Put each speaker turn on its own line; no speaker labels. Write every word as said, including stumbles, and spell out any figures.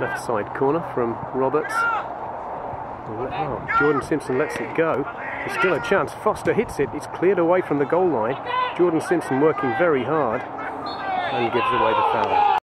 Left side corner from Roberts. Oh, Jordan Simpson lets it go. There's still a chance. Foster hits it. It's cleared away from the goal line. Jordan Simpson working very hard and gives away the foul.